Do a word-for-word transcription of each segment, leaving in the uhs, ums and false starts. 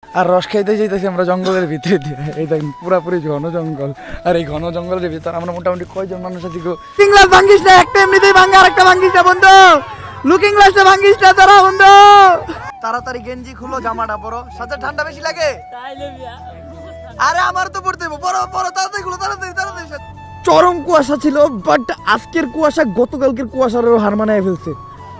আর রস খাইতে যাইতেছি আমরা জঙ্গলের ভিতরে দিয়ে। এই দেখেন পুরাপুরি ঘন জঙ্গল, আর এই ঘন জঙ্গলের ভিতরে আমরা মোটামুটি কয়জন মানুষ আছি গো। লুকিং গ্লাস ভাঙ্গিস না, একটা এমনিতেই ভাঙ্গা, আরেকটা ভাঙ্গিস না বন্ধু। লুকিং গ্লাসটা ভাঙ্গিস না তারা বন্ধু। তাড়াতাড়ি গেঞ্জি খুলো, জামাটা পরো। সাথে ঠান্ডা বেশি লাগে? আরে আমার তো পড়তে হবে, পরো পরো, তাড়াতাড়ি খুলো, তাড়াতাড়ি তাড়াতাড়ি। চরম কুয়াশা ছিল, বাট আজকের কুয়াশা গতকালকের কুয়াশারও হার মানায় ফেলছে।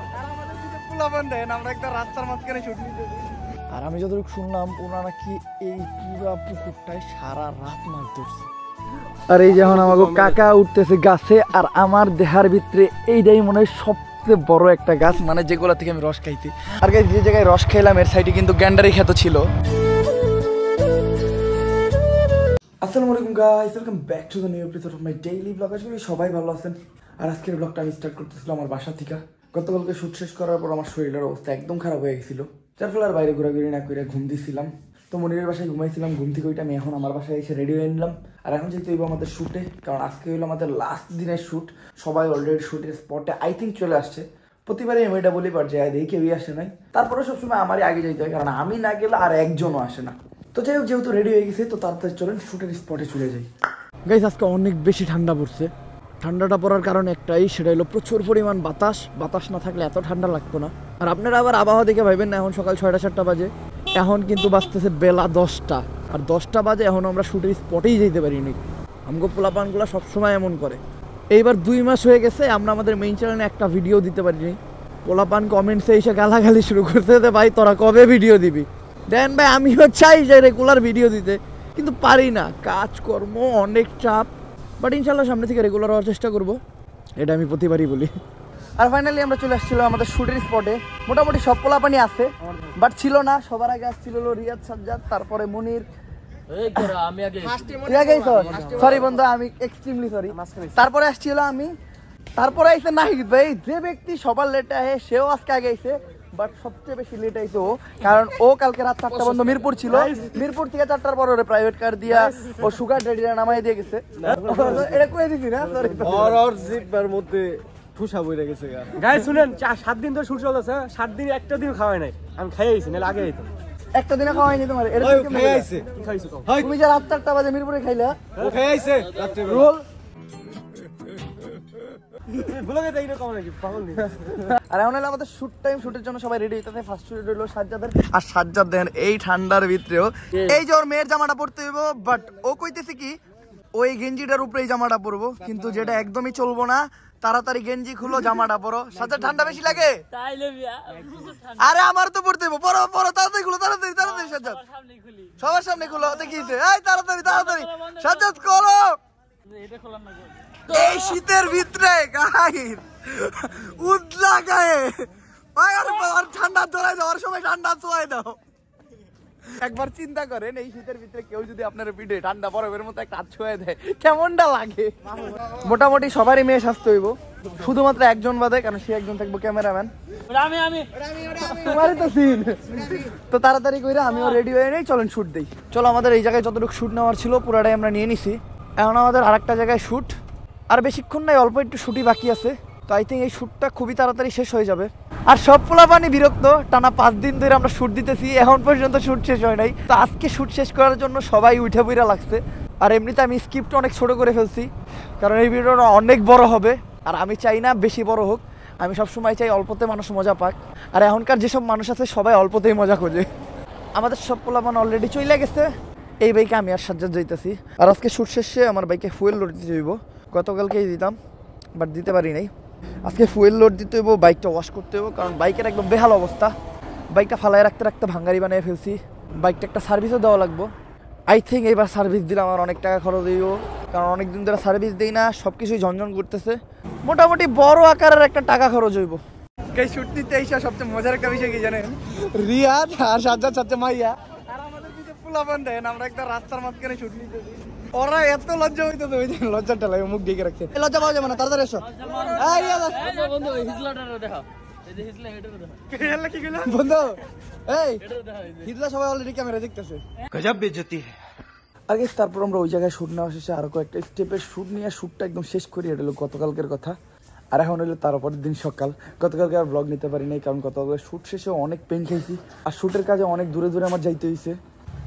আর আমি যতটুকু শুনলাম ওনারা নাকি এই পুরা পুকুরটায় সারা রাত মাছ ধরছে। আর এই যখন আমাকে কাকা উঠতেছে গাছে, আর আমার দেহার ভিতরে এইটাই মনে হয় সবচেয়ে বড় একটা গাছ, মানে যেগুলো থেকে আমি রস খাইছি। আর গাইস যে জায়গায় রস খাইলাম এর সাইডে কিন্তু গ্যান্ডারি ক্ষেত ছিল। আসসালামু আলাইকুম guys, welcome back to the new episode of my daily blog. আশা করি সবাই ভালো আছেন। আর আজকের ব্লগটা আমি স্টার্ট করতেছিলাম আমার বাসা থেকে। গতকালকে শুট শেষ করার পর আমার শরীরের অবস্থা একদম খারাপ হয়ে গেছিল, যার ফলে আর বাইরে ঘোরাঘুরি না করে ঘুম দিয়েছিলাম। তো মনিরের বাসায় ঘুমাইছিলাম, ঘুম থেকে ওইটা আমি এখন আমার বাসায় এসে রেডি হয়ে নিলাম। আর এখন যেহেতু হইব আমাদের শ্যুটে, কারণ আজকে হইলো আমাদের লাস্ট দিনের শ্যুট। সবাই অলরেডি শ্যুটের স্পটে আই থিঙ্ক চলে আসছে। প্রতিবারই আমি এটা বলি, বাট যে দেখি কেউই আসে নাই। তারপরে সবসময় আমারই আগে যেতে হয়, কারণ আমি না গেলে আর একজনও আসে না। তো যাই হোক, যেহেতু রেডি হয়ে গেছে তো তাড়াতাড়ি চলেন শ্যুটের স্পটে চলে যাই। গাইস আজকে অনেক বেশি ঠান্ডা পড়ছে। ঠান্ডাটা পড়ার কারণ একটাই, সেটা হলো প্রচুর পরিমাণ বাতাস। বাতাস না থাকলে এত ঠান্ডা লাগতো না। আর আপনারা আবার আবহাওয়া দেখে ভাবেন না এখন সকাল ছয়টা সাতটা বাজে, এখন কিন্তু বাজতেছে বেলা দশটা। আর দশটা বাজে এখন আমরা শ্যুটের স্পটেই যেতে পারিনি। আমগো পোলাপানগুলো সবসময় এমন করে। এইবার দুই মাস হয়ে গেছে আমরা আমাদের মেইন চ্যানেলে একটা ভিডিও দিতে পারিনি। পোলাপান কমেন্টসে এসে গালাগালি শুরু করতে, ভাই তোরা কবে ভিডিও দিবি? দেন ভাই আমিও চাই যে রেগুলার ভিডিও দিতে, কিন্তু পারি না, কাজকর্ম অনেক চাপ। বাট ইনশাল্লাহ সামনে থেকে রেগুলার হওয়ার চেষ্টা করবো, এটা আমি প্রতিবারই বলি। আর ফাইনালি আমরা চলে আসছিলাম আমাদের শুটের স্পটে। মোটামুটি সব পোলাপানি আছে, বাট ছিল না। সবার আগে আসছিল রিয়াদ, সাজ্জাদ, তারপরে মনির। সরি বন্ধু, আমি এক্সট্রিমলি সরি। তারপরে আসছিল আমি, তারপরে আইসে নাহিদ ভাই, যে ব্যক্তি সবার লেটে আহে সেও আজকে আগে আইসে। বাট সবচেয়ে বেশি লেট আইছে ও, কারণ ও কালকে রাত চারটা বন্ধ মিরপুর ছিল। মিরপুর থেকে চারটার পর ওরে প্রাইভেট কার দিয়া ও সুগার ড্যাডিরা নামাই দিয়ে গেছে। এটা কই দিছি না, সরি। আর আর জিপের মধ্যে ঠুসা বইরা গেছে গা। গাইস শুনেন, চার সাত দিন ধরে শুট চলতেছে, সাত দিন একটা দিন খাওয়াই নাই। আমি খাই আইছি, নালে আগে আইতাম। একটা দিনে খাওয়াই নি তোমার? এরকম কি খাই আইছে? কি খাইছো তো? তুমি যে রাত চারটা বাজে মিরপুরে খাইলা? ও খাই আইছে রাতে রোল। বলে দেই না কেমন নাকি পাগল নি। আর এখন হলো আমাদের শুট টাইম। শুটের জন্য সবাই রেডি হইতাছে। ফার্স্ট শুট হলো সাজ্জাদের। আর সাজ্জাদ দেন এই ঠান্ডার ভিতরেও এই যে ওর মেয়ের জামাটা পরতে হইব, বাট ও কইতেছে কি ওই গেঞ্জিটার উপরে এই জামাটা পরবো, কিন্তু যেটা একদমই চলবো না। তাড়াতাড়ি গেঞ্জি খুলো, জামাটা পরো। সাথে ঠান্ডা বেশি লাগে? আরে আমার তো পড়তে হইব, পরো পরো, তাড়াতাড়ি খুলো, তাড়াতাড়ি তাড়াতাড়ি। সাজ্জাদ সবার সামনে খুলো, দেখিয়েছে। এই তাড়াতাড়ি তাড়াতাড়ি সাজ্জাদ করো। এই শীতের ভিতরে গায়ের উদলা গায়ে ঠান্ডা ধরাই দাও, সময় ঠান্ডা ছোঁয়াই দাও। একবার চিন্তা করেন, এই শীতের ভিতরে কেউ যদি আপনার পিঠে ঠান্ডা বরফের মতো একটা হাত ছুঁয়ে দেয়, কেমনটা লাগে? মোটামুটি সবারই মেয়ে স্বাস্থ্য হইব, শুধুমাত্র একজন বাদে, কারণ সে একজন থাকবো ক্যামেরাম্যান। তোমারই তো সিন। তো তাড়াতাড়ি করে আমিও রেডি হয়ে নেই, চলেন শুট দেই। চলো, আমাদের এই জায়গায় যতটুকু শুট নেওয়ার ছিল পুরাটাই আমরা নিয়ে নিছি। এখন আমাদের আর একটা জায়গায় শুট, আর বেশিক্ষণ নাই, অল্প একটু শুটই বাকি আছে। তো আই থিঙ্ক এই শ্যুটটা খুবই তাড়াতাড়ি শেষ হয়ে যাবে। আর সব পোলাপানি বিরক্ত, টানা পাঁচ দিন ধরে আমরা শ্যুট দিতেছি, এখন পর্যন্ত শ্যুট শেষ হয় নাই। তো আজকে শ্যুট শেষ করার জন্য সবাই উঠে বইরা লাগছে। আর এমনিতে আমি স্ক্রিপ্ট অনেক ছোট করে ফেলছি, কারণ এই ভিডিওটা অনেক বড় হবে। আর আমি চাই না বেশি বড় হোক, আমি সবসময় চাই অল্পতে মানুষ মজা পাক। আর এখনকার যেসব মানুষ আছে সবাই অল্পতেই মজা খোঁজে। আমাদের সব পোলাপান অলরেডি চলে গেছে। এই বাইকে আমি আর সাজ্জাদ যাইতেছি। আর আজকে শ্যুট শেষে আমার বাইকে ফুয়েল লোড দিতে হইব। গতকালকেই দিতাম, বাট দিতে পারি নাই। আজকে ফুয়েল লোড দিতে হইব, বাইকটা ওয়াশ করতে হইব, কারণ বাইকের একদম বেহাল অবস্থা। বাইকটা ফালায় রাখতে রাখতে ভাঙ্গারি বানিয়ে ফেলছি। বাইকটা একটা সার্ভিসও দেওয়া লাগবো। আই থিঙ্ক এইবার সার্ভিস দিলে আমার অনেক টাকা খরচ হইব, কারণ অনেকদিন ধরে সার্ভিস দিই না, সব কিছুই ঝনঝন করতেছে। মোটামুটি বড় আকারের একটা টাকা খরচ হইব। এই শুট নিতে এসে সবচেয়ে মজার একটা বিষয় কি জানেন? রিয়াদ আর সাজ্জাদ সাথে মাইয়া আর আমাদের কিছু পোলাপান দেন, আমরা একটা রাস্তার মাঝখানে শুট নিতে। ওরা এত লজ্জা হইতো, লজ্জাটা লাগে, মুখ ঢেকে রাখছে। লজ্জা পাওয়া যাবে না, তাড়াতাড়ি এসো। বন্ধু এই হিজলা সবাই অলরেডি ক্যামেরা দেখতেছে। গজব বেইজ্জতি। আগে তারপর আমরা ওই জায়গায় শুট নেওয়া শেষে আরো কয়েকটা স্টেপের শুট নিয়ে শুটটা একদম শেষ করি। এটা হলো গতকালকের কথা। আর এখন হলো তারপরের দিন সকাল। গতকালকে আর ব্লগ নিতে পারি নাই, কারণ গতকালকে শুট শেষে অনেক পেন খাইছি। আর শুটের কাজে অনেক দূরে দূরে আমার যাইতে হয়েছে।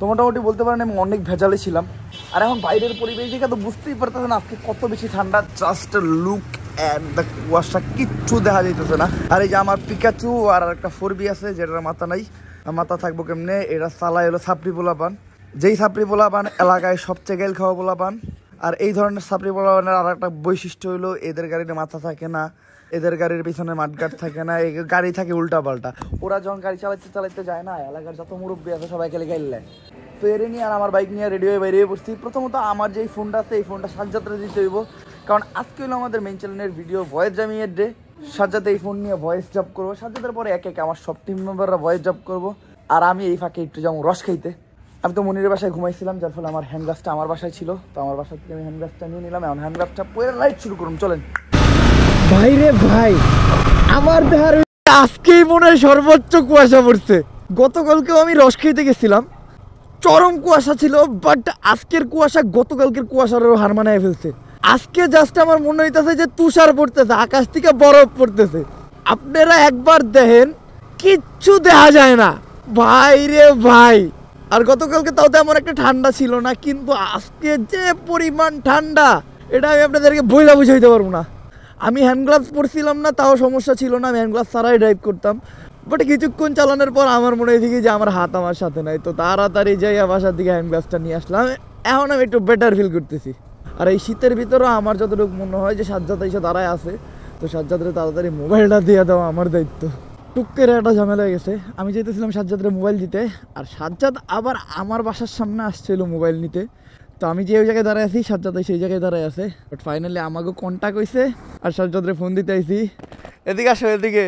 তো মোটামুটি বলতে পারেন আমি অনেক ভেজালে ছিলাম। আর এখন বাইরের পরিবেশ দেখে তো বুঝতেই পারতেছে না আজকে কত বেশি ঠান্ডা। জাস্ট লুক অ্যাট দ্য কুয়াশা, কিচ্ছু দেখা যাইতেছে না। আর এই যে আমার পিকাচু আর একটা ফোর বি আছে যেটার মাথা নাই, মাথা থাকবো কেমনে, এটা চালায় হলো সাপড়ি পোলা পান। যেই সাপড়ি পোলা পান এলাকায় সবচেয়ে গেল খাওয়া পোলা পান। আর এই ধরনের সাপড়ি পোলা পানের আর একটা বৈশিষ্ট্য হলো এদের গাড়িতে মাথা থাকে না, এদের গাড়ির পিছনে মাঠগাট থাকে না, এই গাড়ি থাকে উল্টা পাল্টা। ওরা যখন গাড়ি চালাইতে চালাইতে যায় না, এলাকার যত মুরব্বী আছে সবাই খেলে গাইলে। তো এর নিয়ে আর আমার বাইক নিয়ে রেডি হয়ে বেরিয়ে পড়ছি। প্রথমত আমার যেই ফোনটা আছে এই ফোনটা সাজ্জাদরে দিতে হইব, কারণ আজকে হলো আমাদের মেইন চ্যানেলের ভিডিও ভয়েস জামিয়ের ডে। সাজ্জাদে এই ফোন নিয়ে ভয়েস জব করবো, সাজ্জাদের পরে এক এক আমার সব টিম মেম্বাররা ভয়েস জব করবো। আর আমি এই ফাঁকে একটু যাবো রস খাইতে। আমি তো মনিরের বাসায় ঘুমাইছিলাম, যার ফলে আমার হ্যান্ড গ্লাভসটা আমার বাসায় ছিল। তো আমার বাসা থেকে আমি হ্যান্ড গ্লাভসটা নিয়ে নিলাম। এখন হ্যান্ড গ্লাভসটা পরে রাইড শুরু করুন, চলেন। ভাই রে ভাই, আমার দেহার আজকেই মনে হয় সর্বোচ্চ কুয়াশা পড়ছে। গতকালকেও আমি রস খেতে গেছিলাম, চরম কুয়াশা ছিল, বাট আজকের কুয়াশা গতকালকের কুয়াশারও হার মানায় ফেলছে। আজকে জাস্ট আমার মনে হইতেছে যে তুষার পড়তেছে, আকাশ থেকে বরফ পড়তেছে। আপনারা একবার দেখেন, কিচ্ছু দেখা যায় না ভাই রে ভাই। আর গতকালকে তাও তেমন একটা ঠান্ডা ছিল না, কিন্তু আজকে যে পরিমাণ ঠান্ডা এটা আমি আপনাদেরকে বইলা বুঝাইতে পারবো না। আমি হ্যান্ড গ্লাভস পরছিলাম না, তাও সমস্যা ছিল না, আমি হ্যান্ড গ্লাভস ছাড়াই ড্রাইভ করতাম। বাট কিছুক্ষণ চালানোর পর আমার মনে হয়েছে যে আমার হাত আমার সাথে নাই, তো তাড়াতাড়ি যাই বাসার দিকে হ্যান্ড গ্লাভসটা নিয়ে আসলাম। এখন আমি একটু বেটার ফিল করতেছি। আর এই শীতের ভিতরেও আমার যতটুকু মনে হয় যে সাজ্জাদ এসে দাঁড়ায় আছে, তো সাজ্জাদরে তাড়াতাড়ি মোবাইলটা দিয়ে দেওয়া আমার দায়িত্ব। টুকের একটা ঝামেলা হয়ে গেছে, আমি যেতেছিলাম সাজ্জাদের মোবাইল দিতে, আর সাজ্জাদ আবার আমার বাসার সামনে আসছিল মোবাইল নিতে। তো আমি যে ওই জায়গায় দাঁড়ায় আছি, সাজ্জাদ সেই জায়গায় দাঁড়ায় আছে। বাট ফাইনালি আমাকে কন্ট্যাক্ট হয়েছে আর সাজ্জাদরে ফোন দিতে আইছি। এদিকে আসো, এদিকে।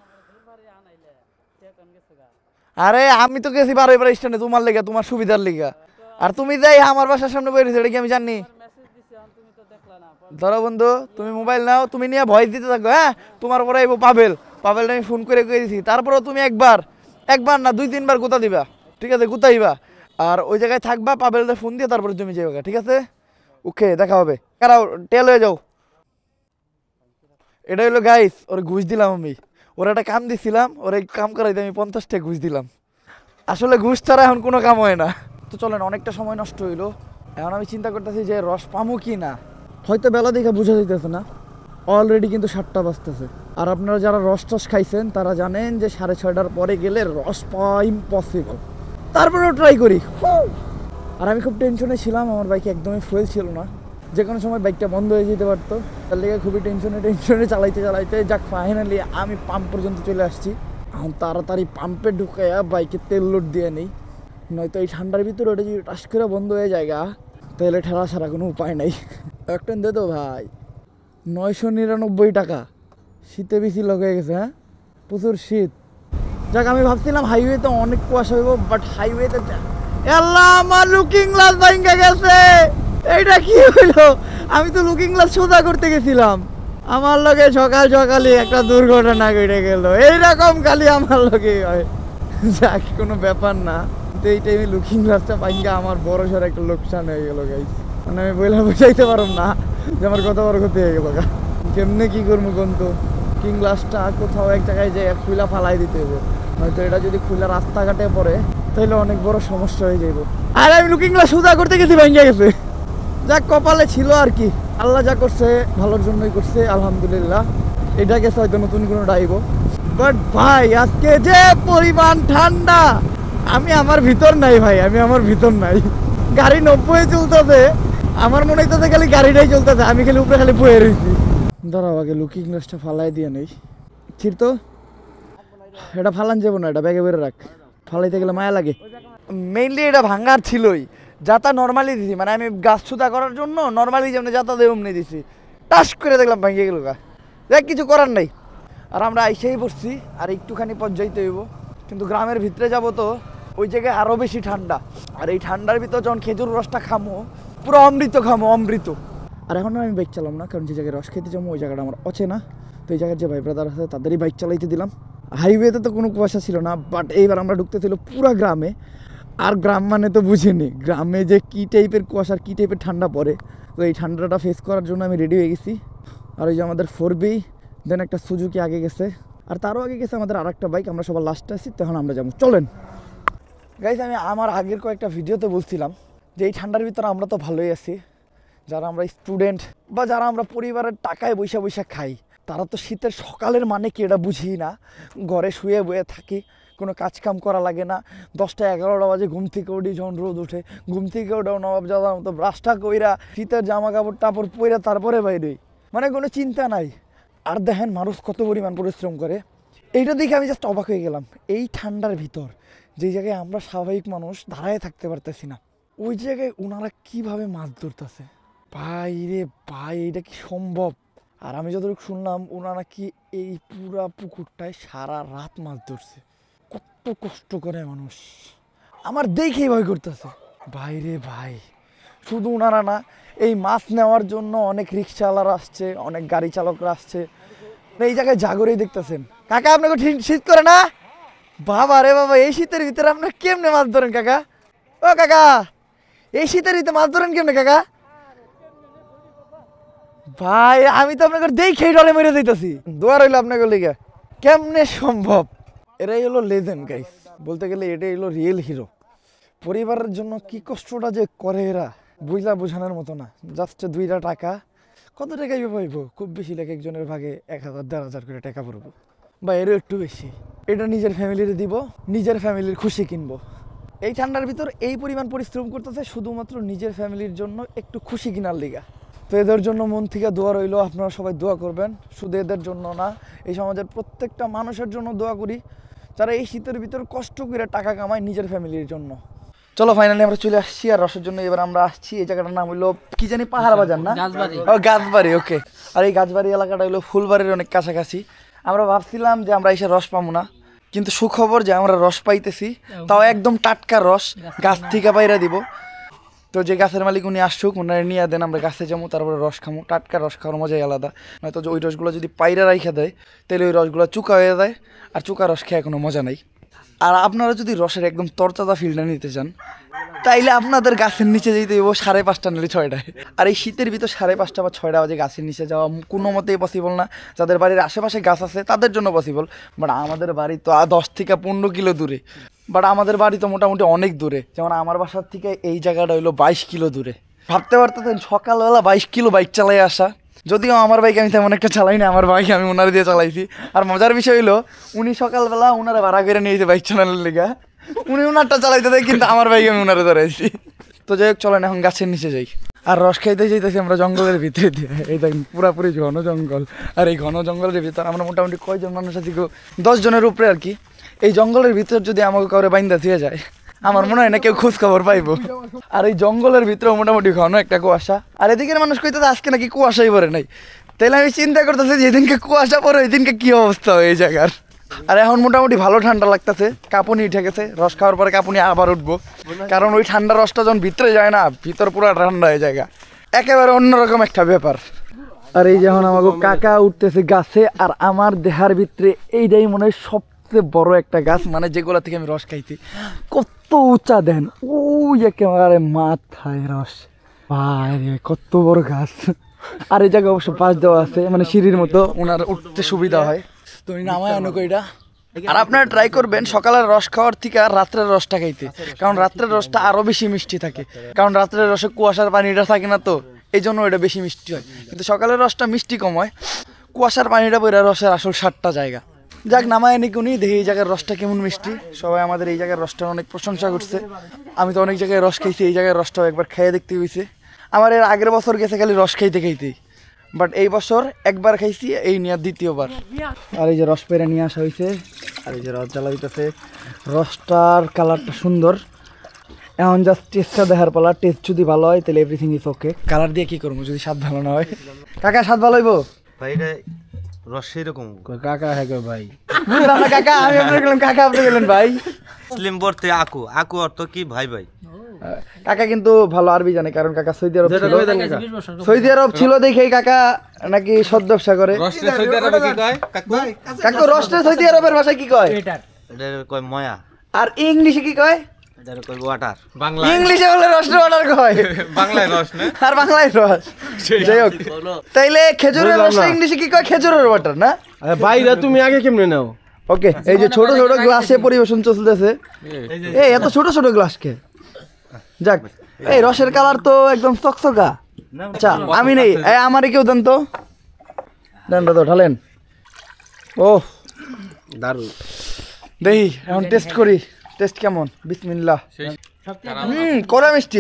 আরে আমি তো গেছি বারো এবার স্ট্যান্ডে তোমার লেগে, তোমার সুবিধার লেগে। আর তুমি যাই আমার বাসার সামনে বেরিয়েছো, এটা কি আমি জানি? ধরো বন্ধু, তুমি মোবাইল নাও, তুমি নিয়ে ভয়েস দিতে থাকো। হ্যাঁ, তোমার পরে আইবো পাবেল, পাবেলটা আমি ফোন করে কয়ে দিছি। তারপরেও তুমি একবার একবার না দুই তিনবার গুতা দিবা, ঠিক আছে? গুতাইবা আর ওই জায়গায় থাকবা, পাবেলটা ফোন দিয়ে তারপরে তুমি যাবে, ঠিক আছে? ওকে, দেখা হবে। কারাও টেল হয়ে যাও। এটা হলো গাইস, ওর ঘুষ দিলাম আমি। ওর একটা কাম দিছিলাম, ওর এই কাম করাইতে আমি পঞ্চাশ টাকা ঘুষ দিলাম। আসলে ঘুষ ছাড়া এখন কোনো কাম হয় না। তো চলেন, অনেকটা সময় নষ্ট হইলো। এখন আমি চিন্তা করতেছি যে রস পামু কি না। হয়তো বেলা দেখে বোঝা যাইতেছে না, অলরেডি কিন্তু সাতটা বাজতেছে। আর আপনারা যারা রস টস খাইছেন তারা জানেন যে সাড়ে ছয়টার পরে গেলে রস পাওয়া ইম্পসিবল। তারপরেও ট্রাই করি। আর আমি খুব টেনশনে ছিলাম, আমার বাইকে একদমই ফুয়েল ছিল না, যে কোনো সময় বাইকটা বন্ধ হয়ে যেতে পারতো। তার লেগে খুবই টেনশনে টেনশনে চালাইতে চালাইতে যাক ফাইনালি আমি পাম্প পর্যন্ত চলে আসছি। এখন তাড়াতাড়ি পাম্পে ঢুকাইয়া বাইকে তেল লোড দিয়ে নেই, নয়তো এই ঠান্ডার ভিতরে ওটা যদি টাস করে বন্ধ হয়ে যায় তাহলে ঠেলা ছাড়া কোনো উপায় নাই। একটা দে তো ভাই, নয়শো নিরানব্বই টাকা। শীতে বেশি লোক হয়ে গেছে। হ্যাঁ, প্রচুর শীত। যাক, আমি ভাবছিলাম হাইওয়েতে অনেক কুয়াশা হইব, বাট হাইওয়েতে আল্লাহ আমার লুকিং গ্লাস ভাঙা গেছে। এইটা কি হইলো? আমি তো লুকিং গ্লাস সোজা করতে গেছিলাম, আমার লগে সকাল সকালে একটা দুর্ঘটনা ঘটে গেল। এইরকম খালি আমার লগে হয়। যাক, কোনো ব্যাপার না। তো এই টাইমে লুকিং গ্লাসটা ভাঙা আমার বড় সড় একটা লোকসান হয়ে গেল গাইস। মানে আমি বইলা বুঝাইতে পারব না যে আমার কত বড় ক্ষতি হয়ে গেল। কেমনে কি করবো কোন? তো লুকিং গ্লাসটা কোথাও এক জায়গায় যে খুলা ফালাই দিতে হবে, হয়তো এটা যদি খুলে রাস্তাঘাটে পড়ে তাহলে অনেক বড় সমস্যা হয়ে যাইব। আর আমি লুকিং গ্লাস সোজা করতে গেছি, ভেঙে গেছে। যাক, কপালে ছিল আর কি। আল্লাহ যা করছে ভালোর জন্যই করছে, আলহামদুলিল্লাহ। এটা গেছে হয়তো নতুন কোনো ডাইব। বাট ভাই, আজকে যে পরিমাণ ঠান্ডা, আমি আমার ভিতর নাই ভাই, আমি আমার ভিতর নাই। গাড়ি নব্বই চলতেছে, আমার মনে হইতেছে খালি গাড়িটাই চলতেছে, আমি খালি উপরে খালি বয়ে রয়েছি। দাঁড়াও, আগে লুকিং গ্লাসটা ফালাই দিয়ে নেই। ছিড় তো, এটা ফালান যাবো না, এটা ব্যাগে বেড়ে রাখ, ফালাইতে গেলে মায়া লাগে। মেইনলি এটা ভাঙার ছিলই, যাতা নর্মালি দিছি, মানে আমি গাছ ছুতা করার জন্য নর্মালি যেমন যাতা দিয়ে অমনি দিছি, টাস করে দেখলাম ভাঙিয়ে গেল গা। দেখ, কিছু করার নাই। আর আমরা আইসেই বসছি, আর একটুখানি পর যাইতে হইব। কিন্তু গ্রামের ভিতরে যাব তো ওই জায়গায় আরও বেশি ঠান্ডা। আর এই ঠান্ডার ভিতর যখন খেজুর রসটা খামো, পুরো অমৃত খামো, অমৃত। আর এখন আমি বাইক চালাম না, কারণ যে জায়গায় রস খেতে যাবো ওই জায়গাটা আমার অচেনা। তো এই জায়গার যে ভাই ব্রাদার আছে তাদেরই বাইক চালাইতে দিলাম। হাইওয়েতে তো কোনো কুয়াশা ছিল না, বাট এইবার আমরা ঢুকতেছিল পুরো গ্রামে। আর গ্রাম মানে তো বুঝিনি গ্রামে যে কী টাইপের কুয়াশার কী টাইপের ঠান্ডা পড়ে। তো এই ঠান্ডাটা ফেস করার জন্য আমি রেডি হয়ে গেছি। আর ওই যে আমাদের ফোর বি, দেন একটা সুজুকি আগে গেছে, আর তারও আগে গেছে আমাদের আর একটা বাইক। আমরা সবার লাস্টে আছি, তখন আমরা যাবো, চলেন। গাইস আমি আমার আগের কয়েকটা ভিডিওতে বলছিলাম যে এই ঠান্ডার ভিতরে আমরা তো ভালোই আছি, যারা আমরা স্টুডেন্ট বা যারা আমরা পরিবারের টাকায় বৈশা বৈশা খাই তারা তো শীতের সকালের মানে কি এটা বুঝি না। ঘরে শুয়ে বয়ে থাকি, কোনো কাজ কাম করা লাগে না, দশটা এগারোটা বাজে ঘুম থেকে উঠি, যখন রোদ উঠে ঘুম থেকে ওঠাও নবাব যাওয়ার মতো ব্রাশটা কইরা শীতের জামা কাপড় টাপড় পইরা তারপরে বাইরে, মানে কোনো চিন্তা নাই। আর দেখেন মানুষ কত পরিমাণ পরিশ্রম করে, এইটা দেখে আমি জাস্ট অবাক হয়ে গেলাম। এই ঠান্ডার ভিতর যেই জায়গায় আমরা স্বাভাবিক মানুষ দাঁড়ায় থাকতে পারতেছি না, ওই জায়গায় ওনারা কিভাবে মাছ ধরতেছে ভাই রে ভাই, এটা কি সম্ভব? আর আমি যতটুকু শুনলাম ওনারা কি এই পুরা পুকুরটায় সারা রাত মাছ ধরছে। কত কষ্ট করে মানুষ, আমার দেখেই ভয় করতেছে ভাই রে ভাই। শুধু ওনারা না, এই মাছ নেওয়ার জন্য অনেক রিক্সাওয়ালারা আসছে, অনেক গাড়ি চালকরা আসছে। এই জায়গায় জাগরেই দেখতেছেন। কাকা আপনাকে ঠিক শীত করে না? বাবা রে বাবা, এই শীতের ভিতরে আপনার কেমনে মাছ ধরেন কাকা? ও কাকা, এই শীতের ভিতরে মাছ ধরেন কেমনে কাকা? ভাই আমি তো আপনাকে দেখেই ডলে মেরে দিতেছি। দোয়া রইল আপনাকে লিগে, কেমনে সম্ভব? এরাই হলো লেজেন্ড গাইস, বলতে গেলে এটাই হলো রিয়েল হিরো। পরিবারের জন্য কি কষ্টটা যে করে এরা বুঝলা বোঝানোর মতো না। জাস্ট দুইটা টাকা, কত টাকাই পাইব? খুব বেশি লাগে একজনের ভাগে এক হাজার দেড় হাজার করে টাকা পড়বো, বা এরও একটু বেশি। এটা নিজের ফ্যামিলির দিব, নিজের ফ্যামিলির খুশি কিনবো। এই ঠান্ডার ভিতর এই পরিমাণ পরিশ্রম করতেছে শুধুমাত্র নিজের ফ্যামিলির জন্য একটু খুশি কিনার লিগা। তো এদের জন্য মন থেকে দোয়া রইল, আপনারা সবাই দোয়া করবেন। শুধু এদের জন্য না, এই সমাজের প্রত্যেকটা মানুষের জন্য দোয়া করি যারা এই শীতের ভিতর কষ্ট করে টাকা কামায় নিজের ফ্যামিলির জন্য। চলো ফাইনালি আমরা চলে আসছি আর রসের জন্য এবার আমরা আসছি। এই জায়গাটার নাম হলো কি জানি, পাহাড় বাজার না? ও গাছবাড়ি, ওকে। আর এই গাছবাড়ি এলাকাটা হলো ফুলবাড়ির অনেক কাছাকাছি। আমরা ভাবছিলাম যে আমরা এসে রস পাবো না, কিন্তু সুখবর যে আমরা রস পাইতেছি, তাও একদম টাটকা রস, গাছ থেকে বাইরে দিব। তো যে গাছের মালিক উনি আসুক, ওনারা নিয়ে দেন, আমরা গাছে যাবো, তারপরে রস খামো। টাটকা রস খাওয়ার মজাই আলাদা। নয়তো ওই রসগুলো যদি পাইরা রাইখা দেয় তাহলে ওই রসগুলো চুকা হয়ে যায়, আর চুকা রস খেয়ে কোনো মজা নাই। আর আপনারা যদি রসের একদম তরতাজা ফিলটা নিতে চান তাইলে আপনাদের গাছের নিচে যেতে হইব সাড়ে পাঁচটা নাহলে ছয়টায়। আর এই শীতের ভিতর সাড়ে পাঁচটা বা ছয়টা বাজে গাছের নিচে যাওয়া কোনো মতেই পসিবল না। যাদের বাড়ির আশেপাশে গাছ আছে তাদের জন্য পসিবল, বাট আমাদের বাড়ি তো দশ থেকে পনেরো কিলো দূরে। বাট আমাদের বাড়ি তো মোটামুটি অনেক দূরে, যেমন আমার বাসার থেকে এই জায়গাটা হইলো বাইশ কিলো দূরে। ভাবতে পারতেছেন সকালবেলা বাইশ কিলো বাইক চালাই আসা। যদিও আমার বাইক আমি তেমন একটা চালাই না, আমার বাইক আমি ওনার দিয়ে চালাইছি। আর মজার বিষয় হলো উনি সকালবেলা ওনারা ভাড়া করে নিয়েছে বাইক চালানোর লেগা, উনি ওনারটা চালাইতে দেয়, কিন্তু আমার বাইক আমি ওনারে ধরাইছি। তো যাই হোক চলেন এখন গাছের নিচে যাই। আর রস খাইতে যাইতেছি আমরা জঙ্গলের ভিতরে দিয়ে। এই দেখেন পুরাপুরি ঘন জঙ্গল, আর এই ঘন জঙ্গলের ভিতর আমরা মোটামুটি কয়জন মানুষ আছি গো, দশ জনের উপরে আর কি। এই জঙ্গলের ভিতর যদি আমাকে কাউরে বাইন্দা দিয়ে যায় আমার মনে হয় না কেউ খোঁজ খবর পাইবো। আর এই জঙ্গলের ভিতরে মোটামুটি ঘন একটা কুয়াশা, আর এদিকের মানুষ কইতে আজকে নাকি কুয়াশাই পড়ে নাই। তাহলে আমি চিন্তা করতেছি যেদিনকে কুয়াশা পড়ে ওই দিনকে কি অবস্থা হয় এই জায়গার। আর এখন মোটামুটি ভালো ঠান্ডা লাগতেছে, কাঁপুনি উঠে গেছে। রস খাওয়ার পরে কাঁপুনি আবার উঠবো, কারণ ওই ঠান্ডা রসটা যখন ভিতরে যায় না, ভিতর পুরো ঠান্ডা হয়ে যায়, একেবারে অন্যরকম একটা ব্যাপার। আর এই যখন আমাকে কাকা উঠতেছে গাছে, আর আমার দেহার ভিতরে এইটাই মনে হয় সবচেয়ে বড় একটা গাছ, মানে যেগুলো থেকে আমি রস খাইছি। কত উঁচা দেন, ওই একেবারে মাথায় রস, ভাই কত বড় গাছ। আর এই জায়গায় অবশ্য পাশ দেওয়া আছে, মানে সিঁড়ির মতো, ওনার উঠতে সুবিধা হয়। তো নামায় আনুক এটা। আর আপনারা ট্রাই করবেন সকালের রস খাওয়ার থেকে আর রাত্রের রসটা খাইতে, কারণ রাত্রের রসটা আরো বেশি মিষ্টি থাকে। কারণ রাত্রের রসে কুয়াশার পানিটা থাকে না, তো এই জন্য এটা বেশি মিষ্টি হয়। কিন্তু সকালের রসটা মিষ্টি কম হয়, কুয়াশার পানিটা বইরা রসের আসল সাতটা জায়গা। যাক নামায় নিক উনি, দেখি এই জায়গার রসটা কেমন মিষ্টি। সবাই আমাদের এই জায়গার রসটার অনেক প্রশংসা করছে। আমি তো অনেক জায়গায় রস খাইছি, এই জায়গার রসটাও একবার খেয়ে দেখতে হয়েছে। আমার এর আগের বছর গেছে খালি রস খাইতে খাইতেই, বাট এই বছর একবার খাইছি, এই নিয়ে দ্বিতীয়বার। আর এই যে রস পেরে নিয়ে আসা হয়েছে, আর এই যে রস জ্বালা হইতেছে। রসটার কালারটা সুন্দর, এখন জাস্ট টেস্টটা দেখার পালা। টেস্ট যদি ভালো হয় তাহলে এভরিথিং ইজ ওকে। কালার দিয়ে কি করবো যদি স্বাদ ভালো না হয়? কাকা স্বাদ ভালো হইব ভাই? এটা রস সেরকম কাকা হ্যাঁ ভাই, বুঝলাম না কাকা, আমি আপনার গেলাম কাকা, আপনি গেলেন ভাই। মুসলিম বলতে আকু, আকু অর্থ কি ভাই ভাই। কাকা কিন্তু ভালো আরবি জানে, কারণ কাকা সৌদি আরব ছিল। সৌদি আরব ছিল দেখেই কাকা নাকি সদ ব্যবসা করে। কাকু রসটা সৌদি আরবের ভাষায় কি কয়? এটা কয় ময়া। আর ইংলিশে কি কয়? এটা কয় ওয়াটার। বাংলা ইংলিশে বলে রসটা ওয়াটার কয়, বাংলায় রস না, আর বাংলায় রস। যাই হোক, তাইলে খেজুরের রসটা ইংলিশে কি কয়? খেজুরের ওয়াটার না? ভাইরা তুমি আগে কেমনে নাও? ওকে, এই যে ছোট ছোট গ্লাসে পরিবেশন চলতেছে। এই এত ছোট ছোট গ্লাস কে? যাক, এই রসের কালার তো একদম চকচকা। আচ্ছা আমি নেই, এই আমারে কেউ দেন তো, দেন তো ঢালেন। ও দারুণ। দেখি এখন টেস্ট করি, টেস্ট কেমন? বিসমিল্লাহ। হুম, কড়া মিষ্টি।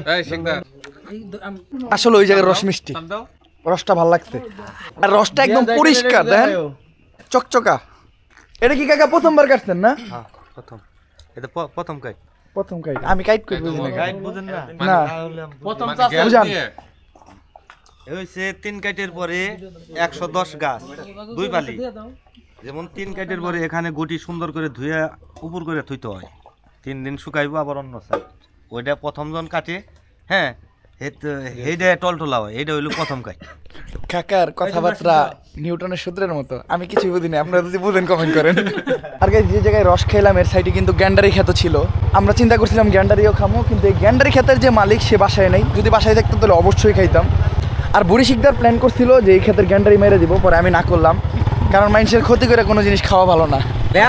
আসলে ওই জায়গায় রস মিষ্টি, রসটা ভালো লাগছে, আর রসটা একদম পরিষ্কার, দেখেন চকচকা। এটা কি কাকা প্রথমবার কাটছেন না? হ্যাঁ প্রথম, এটা প- প্রথম কাই। প্রথম কাইট আমি কাইট করে বুঝি না। কাইট বুঝেন না? না প্রথম বুঝান। এই হইছে তিন কাইটের পরে একশো দশ গাছ দুই বালি। যেমন তিন কাইটের পরে এখানে গুটি সুন্দর করে ধুয়ে উপর করে থুইতে হয়, তিন দিন শুকাইবো আবার অন্য সাইড। ওইটা প্রথম জন কাটে, হ্যাঁ এইটা টলটলা হয়, এইটা হইলো প্রথম কাই। কাকার কথাবার্তা নিউটনের সূত্রের মতো, আমি কিছু বুঝি না, আপনারা যদি বুঝেন কমেন্ট করেন। আর গাইস, যে জায়গায় রস খেলাম এর সাইডে কিন্তু গ্যান্ডারি ক্ষেত ছিল। আমরা চিন্তা করছিলাম গ্যান্ডারিও খামো, কিন্তু এই গ্যান্ডারি ক্ষেতের যে মালিক সে বাসায় নেই। যদি বাসায় থাকতো তাহলে অবশ্যই খাইতাম। আর বুড়ি শিকদার প্ল্যান করছিল যে এই ক্ষেতের গ্যান্ডারি মেরে দিব, পরে আমি না করলাম, কারণ মানুষের ক্ষতি করে কোনো জিনিস খাওয়া ভালো না।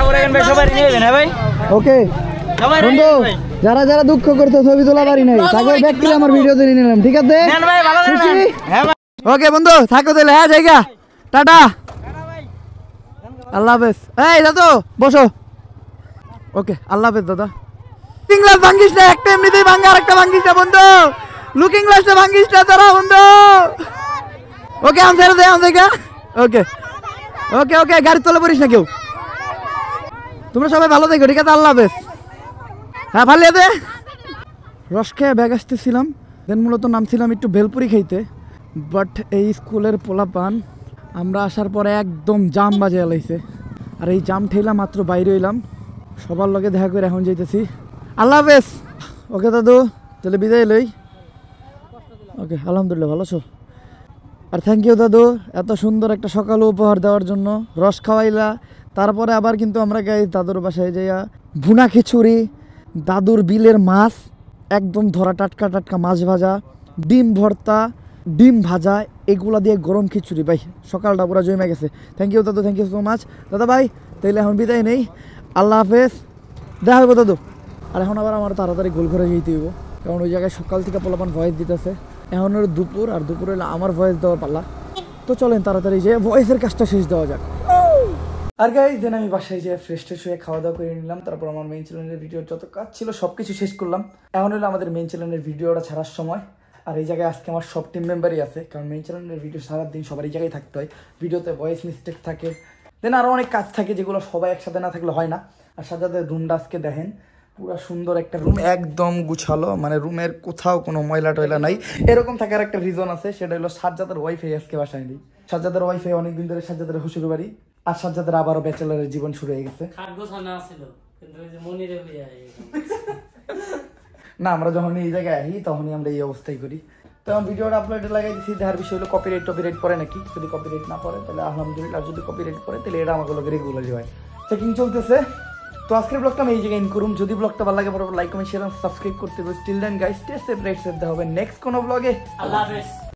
ওকে বন্ধু, যারা যারা দুঃখ করতে ছবি তোলা পারি নাই তাকে ব্যক্তি আমার ভিডিও তৈরি নিলাম, ঠিক আছে? ওকে বন্ধু, থাকো তাহলে, হ্যাঁ জায়গা, টাটা, আল্লাহ হাফেজ। এই দাদু বসো। ওকে, আল্লাহ হাফেজ দাদা। লুকিং গ্লাস ভাঙ্গিস না, একটা এমনিতেই ভাঙ্গা, আর একটা ভাঙ্গিস না বন্ধু। লুকিং গ্লাসটা ভাঙ্গিস না তারা বন্ধু। ওকে আমি ছেড়ে দেয়, আমি জায়গা। ওকে ওকে ওকে, গাড়ি তোলে পড়িস না কেউ। তোমরা সবাই ভালো থেকো, ঠিক আছে? আল্লাহ হাফেজ। হ্যাঁ ফালিয়ে দে। রস খেয়ে ব্যাগ আসতেছিলাম, দেন মূলত নামছিলাম একটু ভেলপুরি খাইতে, বাট এই স্কুলের পোলাপান আমরা আসার পরে একদম জাম বাজে এলাইছে। আর এই জাম ঠেলা মাত্র বাইরে হইলাম, সবার লগে দেখা করে এখন যাইতেছি। আল্লাহ হাফেজ। ওকে দাদু, তাহলে বিদায় লই। ওকে, আলহামদুলিল্লাহ ভালো আছো? আর থ্যাংক ইউ দাদু, এত সুন্দর একটা সকাল উপহার দেওয়ার জন্য। রস খাওয়াইলা, তারপরে আবার কিন্তু আমরা গাই দাদুর বাসায় যাইয়া ভুনা খিচুড়ি, দাদুর বিলের মাছ, একদম ধরা টাটকা টাটকা মাছ ভাজা, ডিম ভর্তা, ডিম ভাজা, এগুলা দিয়ে গরম খিচুড়ি। ভাই সকালটা পুরো জমে গেছে। থ্যাংক ইউ দাদু, থ্যাংক ইউ সো মাচ দাদা ভাই। তাইলে এখন বিদায় নেই, আল্লাহ হাফেজ, দেখা হইব দাদু। আর এখন আবার আমার তাড়াতাড়ি গোল ঘরে যেতে হইব, কারণ ওই জায়গায় সকাল থেকে পোলাপান ভয়েস দিতেছে। এখন ওর দুপুর, আর দুপুর হলে আমার ভয়েস দেওয়ার পাল্লা। তো চলেন তাড়াতাড়ি যে ভয়েসের কাজটা শেষ দেওয়া যাক। আর গাইস, দেন আমি বাসায় যেয়ে ফ্রেশ ট্রেশ হয়ে খাওয়া দাওয়া করে নিলাম। তারপর আমার মেইন চ্যানেলের ভিডিওর যত কাজ ছিল সব কিছু শেষ করলাম। এখন হলো আমাদের মেইন চ্যানেলের ভিডিওটা ছাড়ার সময়। আর এই জায়গায় আজকে আমার সব টিম মেম্বারই আছে, কারণ মেইন চ্যানেলের ভিডিও সারাদিন সবার এই জায়গায় থাকতে হয়। ভিডিওতে ভয়েস মিস্টেক থাকে, দেন আরও অনেক কাজ থাকে যেগুলো সবাই একসাথে না থাকলে হয় না। আর সাজাদের রুমটা আজকে দেখেন, পুরো সুন্দর একটা রুম, একদম গুছালো, মানে রুমের কোথাও কোনো ময়লা টয়লা নাই। এরকম থাকার একটা রিজন আছে, সেটা হলো সাজ্জাদের ওয়াইফাই আজকে বাসায় নেই। সাজ্জাদের ওয়াইফাই অনেকদিন ধরে সাজ্জাদের শ্বশুর বাড়ি, আর সাজ্জাদের আবারও ব্যাচেলারের জীবন শুরু হয়ে গেছে। না, আমরা যখন এই জায়গায় আসি তখনই আমরা এই অবস্থায় করি। তো আমি ভিডিওটা আপলোডে লাগাই দিচ্ছি। দেখার বিষয় হলো কপিরাইট টপিরাইট পরে নাকি। যদি কপিরাইট না পড়ে তাহলে আলহামদুলিল্লাহ, যদি কপিরাইট পড়ে তাহলে এটা আমাকে রেগুলারই হয়। চেকিং চলতেছে। তো আজকের ব্লগটা আমি এই জায়গায় ইন করুম। যদি ব্লগটা ভালো লাগে বরাবর লাইক কমেন্ট শেয়ার সাবস্ক্রাইব করতে হবে। Still then guys, stay safe, ride safe, দেখা হবে নেক্সট কোনো ব্লগে। আল্লাহ হাফেজ।